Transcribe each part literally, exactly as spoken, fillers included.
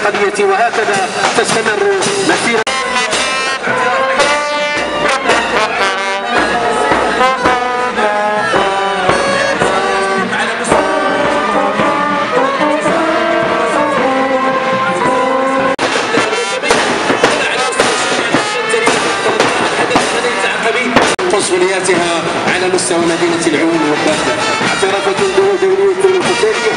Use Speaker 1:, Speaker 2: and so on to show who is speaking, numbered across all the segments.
Speaker 1: القضية، وهكذا تستمر مسيرة. مسؤولياتها على مستوى مدينة العيون والبلدة. اعترفت دولية القتالية.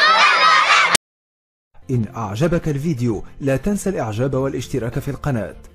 Speaker 2: إن أعجبك الفيديو لا تنسى الإعجاب والاشتراك في القناة.